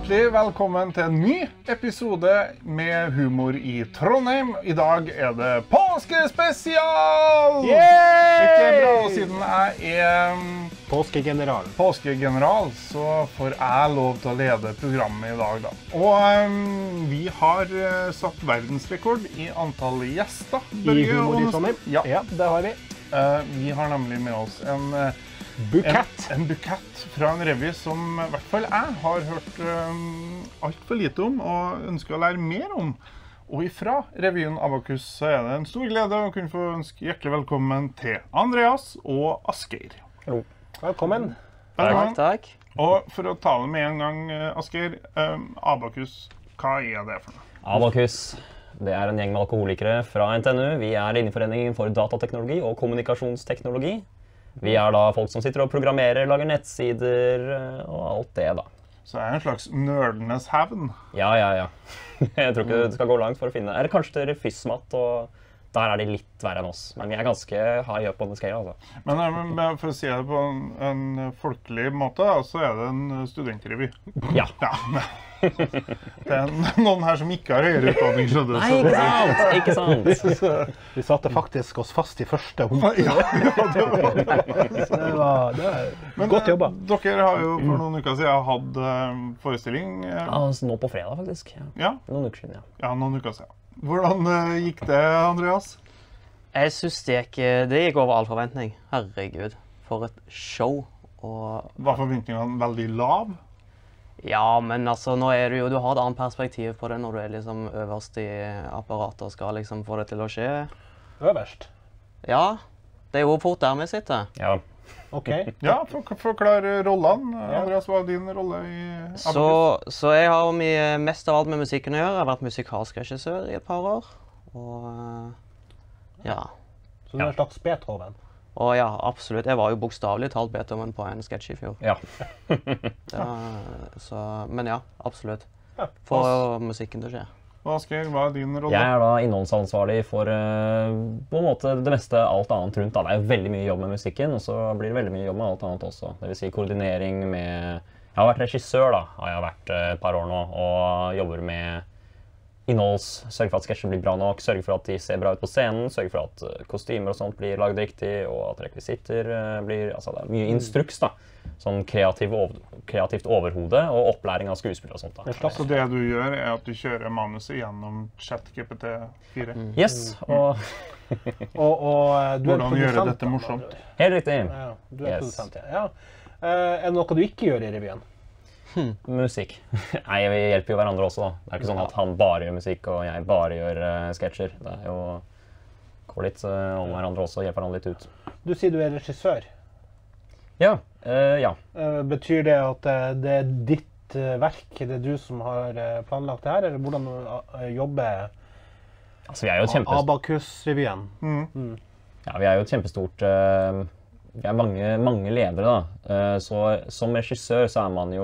Hjertelig velkommen til en ny episode med humor i Trondheim. I dag er det påskespesial! Ikke bra, siden jeg er påskegeneral, så får jeg lov til å lede programmet i dag da. Og vi har satt verdensrekord i antall gjester. I humor i Trondheim? Ja, det har vi. Vi har nemlig med oss en bukett fra en revy som i hvert fall jeg har hørt alt for lite om og ønsker å lære mer om. Og ifra revyen Abakus så er det en stor glede å kunne få ønske hjertelig velkommen til Andreas og Asgeir. Jo. Velkommen. Takk. Og for å ta det med en gang, Asgeir, Abakus, hva er det for noe? Abakus, det er en gjeng med alkoholikere fra NTNU. Vi er Linjeforeningen for datateknologi og kommunikasjonsteknologi. Vi er da folk som sitter og programmerer, lager nettsider og alt det da. Så det er en slags nerdenes hevn. Ja. Jeg tror ikke du skal gå langt for å finne. Er det kanskje til Refysmat, og der er de litt verre enn oss. Men vi er ganske high up on the scale, altså. Men for å si det på en folkelig måte, så er det en studentrevy. Ja. Det er noen her som ikke har høyere utdanning, skjønner du. Nei, ikke sant. Vi satte faktisk oss fast i første humor. Ja, det var det var godt jobba. Dere har jo for noen uker siden hatt forestilling. Altså, nå på fredag, faktisk. Ja. Noen uker siden, ja. Ja, noen uker siden. Hvordan gikk det, Andreas? Jeg synes det gikk over all forventning. Herregud, for et show. Var forventningene veldig lav? Ja, men altså, nå er du har et annet perspektiv på det når du er liksom øverst i apparatet og skal liksom få det til å skje. Øverst? Ja, det er jo fort der vi sitter. Ja. Ok. Ja, forklar rollene. Andreas, hva er din rolle i Abakus? Så jeg har mest av alt med musikken å gjøre. Jeg har vært musikalsk regissør i et par år. Og ja. Så du er en slags Beethoven? Og ja, absolutt. Jeg var jo bokstavelig talt Beethoven på en sketsj i fjor. Ja. Men ja, absolutt. For musikken til å skje. Asgeir, hva er din rolle? Jeg er da innholdsansvarlig for på en måte det meste alt annet rundt. Da. Det er jo veldig mye jobb med musikken, og så blir det veldig mye jobb med alt annet også. Det vil si koordinering med... Jeg har vært regissør da, har jeg vært et par år nå, og jobber med sørger for at sketsjer blir bra nok, sørger for at de ser bra ut på scenen, sørger for at kostymer og sånt blir lagd riktig, og at rekvisitter blir... Altså, det er mye instruks da. Sånn kreativt overhode og opplæring av skuespill og sånt da. Så det du gjør er at du kjører manuset gjennom ChatGPT-4? Yes, og du hvordan gjøre dette morsomt? Helt riktig. Ja, du er produsent, ja. Er det noe du ikke gjør i revyen? Musikk. Nei, vi hjelper jo hverandre også da. Det er ikke sånn at han bare gjør musikk og jeg bare gjør sketsjer. Det er jo går litt om hverandre også og hjelper hverandre litt ut. Du sier du er regissør. Ja. Betyr det at det er ditt verk, det er du som har planlagt det her, eller hvordan jobber altså, vi er jo Abakus-revyen? Ja, vi er jo et kjempestort... Vi er mange ledere da, så som regissør så er man jo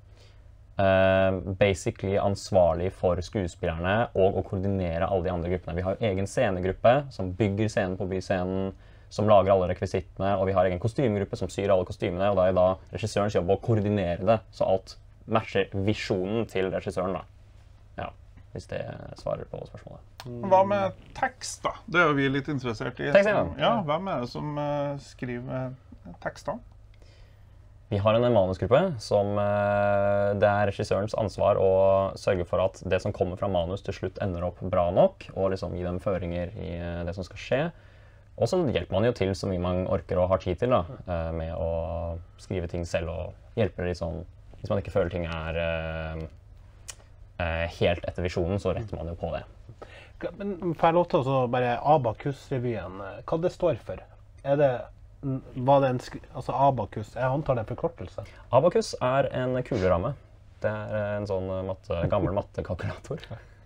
basically ansvarlig for skuespillerne og å koordinere alle de andre gruppene. Vi har jo egen scenegruppe som bygger scenen på byscenen, som lager alle rekvisittene, og vi har egen kostymegruppe som syr alle kostymene, og da er da regissørens jobb å koordinere det, så alt matcher visjonen til regissøren da. Ja, hvis det svarer på spørsmålet. Hva med tekst da? Det er jo vi litt interessert i. Tekst, ja. Ja, hvem er det som skriver tekstene? Vi har en manusgruppe som det er regissørens ansvar å sørge for at det som kommer fra manus til slutt ender opp bra nok, og liksom gi dem føringer i det som skal skje. Og så hjelper man jo til så mye man orker og har tid til da, med å skrive ting selv og hjelpe litt sånn, hvis man ikke føler ting er helt etter visjonen, så retter man jo på det. Men får jeg lov til å bare Abakus-revyen, hva det står for? Altså Abakus, jeg antar det er en forkortelse. Abakus er en kuleramme. Det er en sånn gammel mattekalkulator.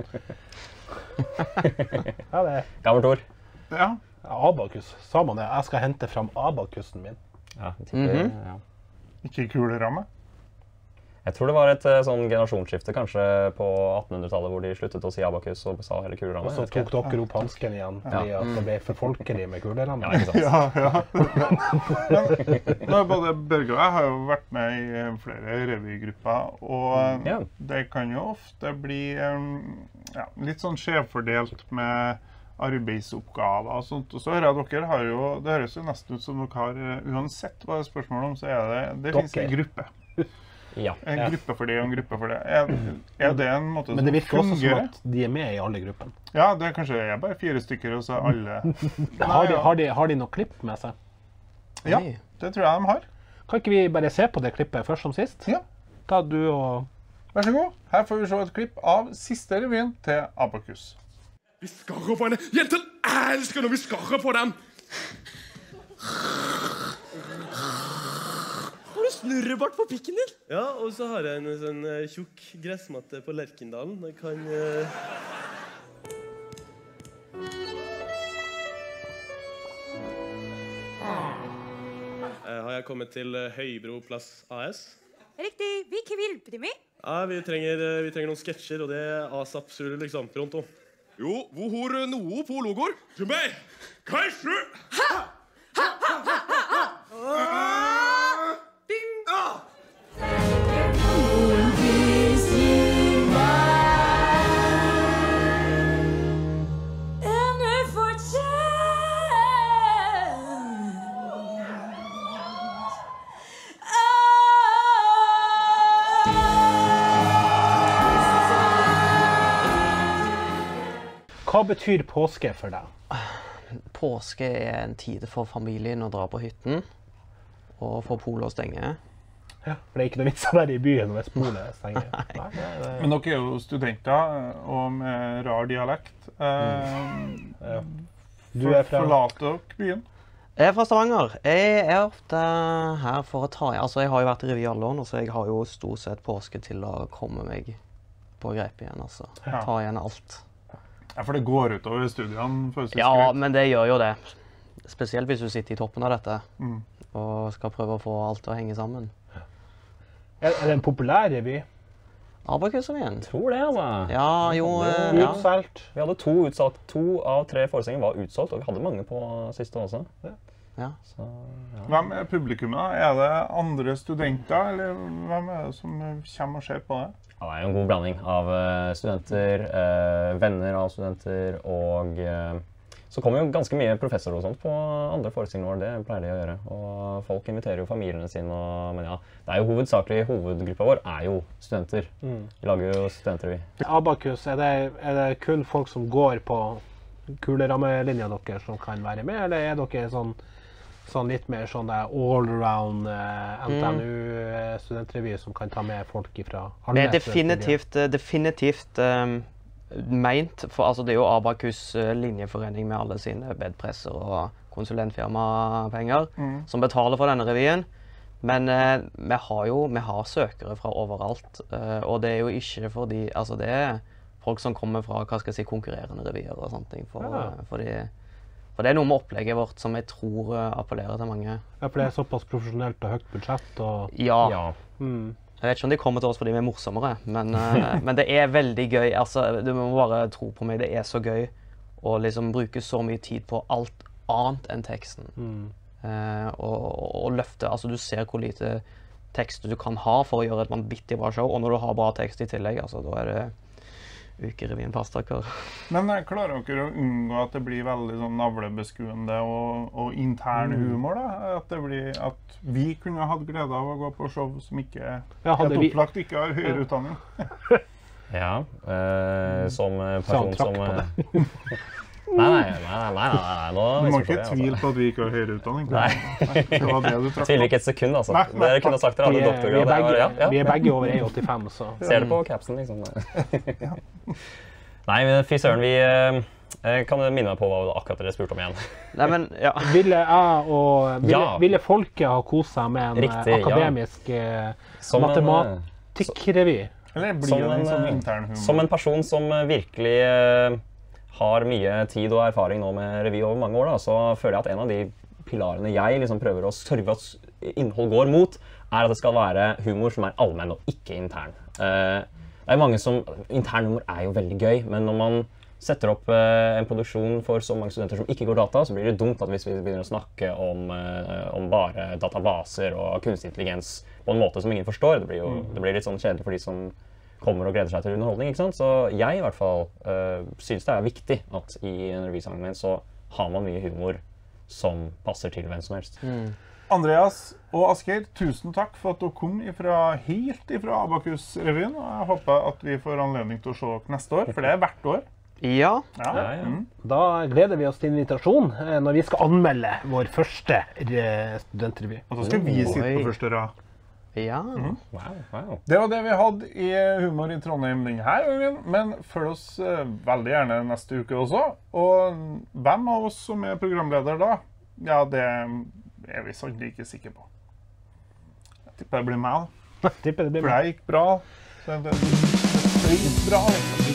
Ja, det er... Gammelt ord. Ja. Abakus, sa man det? Jeg skal hente fram abakusen min. Ja, jeg tipper, ja. Ikke kuleramme? Jeg tror det var et sånn generasjonsskifte kanskje på 1800-tallet hvor de sluttet å si Abakus og sa hele kuleramme. Og så tok dere opp hansken igjen, fordi at det ble for folkelig med kuleramme. Ja, ikke sant? Ja. Men både Børge og jeg har jo vært med i flere revygrupper, og det kan jo ofte bli litt sånn skjevfordelt med arbeidsoppgaver og sånt. Og så hører jeg dere har jo, det høres jo nesten ut som dere har, uansett hva det er spørsmål om, så det finnes en gruppe. Ja. En gruppe for det og en gruppe for det. Er det en måte som fungerer? Men det virker også som at de er med i alle gruppene. Ja, det er kanskje bare 4 stykker, og så alle... Har de noe klipp med seg? Ja, det tror jeg de har. Kan ikke vi bare se på det klippet først som sist? Ja. Da du og... Vær så god. Her får vi se et klipp av siste revyen til Abakus. Vi skarrer på henne. Jentene elsker når vi skarrer på dem. Har du snurrebart på pikken din? Ja, og så har jeg en sånn tjukk gressmatte på Lerkendalen. Jeg kan... Har jeg kommet til Høybro Plass AS? Riktig. Vi kan hjelpe dem med. Ja, vi trenger noen sketsjer, og det er asap sur liksom, pronto. Jo, hvor har noe på logoer? Til meg! Kanskje! Hva betyr påske for deg? Påske er en tid for familien å dra på hytten og få polet å stenge. Ja, for det er ikke noe vits å være i byen hvis polet stenger. Nei. Men dere er jo studenter, og med rar dialekt. Du er fra... Forlater dere byen? Jeg er fra Stavanger. Jeg er ofte her for å ta... Altså, jeg har jo vært i revy i alle år, så jeg har jo stort sett påske til å komme meg på greip igjen, altså. Ja. Ta igjen alt. Ja, for det går utover studiene. Ja, men det gjør jo det. Spesielt hvis du sitter i toppen av dette og skal prøve å få alt til å henge sammen. Er det en populær revy? Abakus-revyen. Tror det, altså. Ja, jo... Utsolgt. Vi hadde 2 utsolgt. 2 av 3 forestillinger var utsolgt, og vi hadde mange på siste også. Ja. Så, ja. Hvem er publikummet da? Er det andre studenter, eller hvem er det som kommer og ser på det? Ja, det er jo en god blanding av studenter, venner av studenter, og så kommer jo ganske mye professorer og sånt på andre forestillinger våre, det pleier de å gjøre. Og folk inviterer jo familiene sine, men ja, det er jo hovedsakelig, hovedgruppa vår er jo studenter. Vi lager jo studentrevy. Abakus, er det kun folk som går på kulerammelinja dere som kan være med, eller er dere sånn litt mer sånn all-around NTNU-studentrevy som kan ta med folk fra alle? Det er definitivt meint, for altså, det er jo Abakus linjeforening med alle sine bedpresser og konsulentfirmapenger som betaler for denne revyen. Men vi har søkere fra overalt, og det er jo ikke fordi, altså det er folk som kommer fra, hva skal jeg si, konkurrerende revyer og sånne ting, for det er noe med opplegget vårt som jeg tror appellerer til mange. Ja, for det er såpass profesjonelt og høyt budsjett og... Ja. Jeg vet ikke om de kommer til oss fordi vi er morsommere, men det er veldig gøy. Altså, du må bare tro på meg, det er så gøy å liksom bruke så mye tid på alt annet enn teksten. Og løfte, altså du ser hvor lite tekst du kan ha for å gjøre et vanvittig bra show, og når du har bra tekst i tillegg, altså da er det ukerevyen pastakker. Men klarer dere å unngå at det blir veldig sånn navlebeskuende og intern humor da? At vi kunne hatt glede av å gå på show som ikke helt opplagt ikke har høyere utdanning? Ja, som person som... Nei, nå... Du må ikke tvile på at vi ikke har høyere utdanning. Nei. Det var det du trakk på. Tviler ikke et sekund, altså. Dere kunne sagt dere hadde doktorgrad. Vi er begge over 1,85, så... Ser det på capsen, liksom. Nei, men fy søren, vi... Kan du minne meg på hva akkurat dere spurte om igjen? Nei, men, ja. Ville folket ha koset seg med en akademisk matematikrevy? Eller blir det en sånn intern humor? Som en person som virkelig har mye tid og erfaring nå med revy over mange år, da, så føler jeg at en av de pilarene jeg liksom prøver å sørge for at innhold går mot, at det skal være humor som allmenn og ikke intern. Det mange som, intern humor jo veldig gøy, men når man setter opp en produksjon for så mange studenter som ikke går data, så blir det dumt at hvis vi begynner å snakke om bare databaser og kunstig intelligens på en måte som ingen forstår, det blir litt sånn kjedelig for de som kommer og gleder seg til underholdning, ikke sant? Så jeg i hvert fall synes det viktig at i en revysammenheng så har man mye humor som passer til hvem som helst. Andreas og Asgeir, tusen takk for at dere kom helt ifra Abakus-revyen, og jeg håper at vi får anledning til å se dere neste år, for det hvert år. Ja. Da gleder vi oss til invitasjon når vi skal anmelde vår første studentrevy. Og så skal vi sitte på første rad. Ja. Wow. Det var det vi hadde i Humor i Trondheim denne gangen, men følg oss veldig gjerne neste uke også. Og hvem av oss som programleder da? Ja, det vi sannelig ikke sikre på. Jeg tipper det blir meg da. Tipper det blir For det gikk bra. Det gikk bra.